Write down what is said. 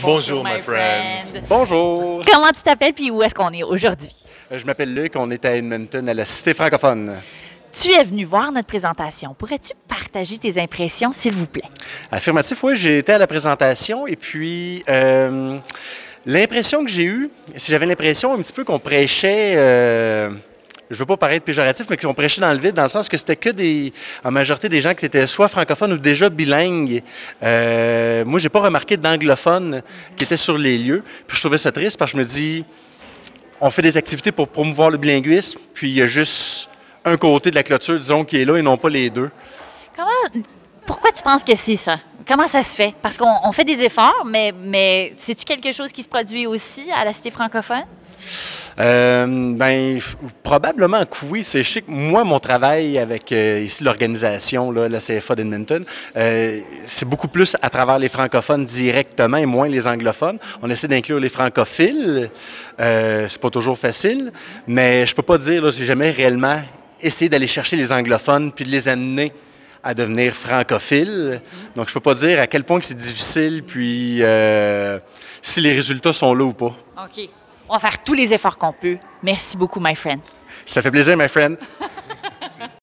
Bonjour, my friend. Bonjour. Comment tu t'appelles puis où est-ce qu'on est aujourd'hui? Je m'appelle Luc, on est à Edmonton, à la Cité francophone. Tu es venu voir notre présentation. Pourrais-tu partager tes impressions, s'il vous plaît? Affirmatif, oui, j'ai été à la présentation et puis l'impression que j'ai eue, j'avais l'impression un petit peu qu'on prêchait, je ne veux pas paraître péjoratif, mais qu'on prêchait dans le vide, dans le sens que c'était que en majorité des gens qui étaient soit francophones ou déjà bilingues. Moi, j'ai pas remarqué d'anglophones qui étaient sur les lieux. Puis je trouvais ça triste parce que je me dis, on fait des activités pour promouvoir le bilinguisme, puis il y a juste un côté de la clôture, disons, qui est là et non pas les deux. Pourquoi tu penses que c'est ça? Comment ça se fait? Parce qu'on fait des efforts, mais c'est-tu quelque chose qui se produit aussi à la Cité francophone? Probablement que oui. Je sais que moi, mon travail avec ici l'organisation, la CFA d'Edmonton, c'est beaucoup plus à travers les francophones directement et moins les anglophones. On essaie d'inclure les francophiles. C'est pas toujours facile, mais je peux pas dire, j'ai jamais réellement essayé d'aller chercher les anglophones puis de les amener à devenir francophiles. Donc, je peux pas dire à quel point que c'est difficile puis si les résultats sont là ou pas. OK. On va faire tous les efforts qu'on peut. Merci beaucoup, my friend. Ça fait plaisir, my friend.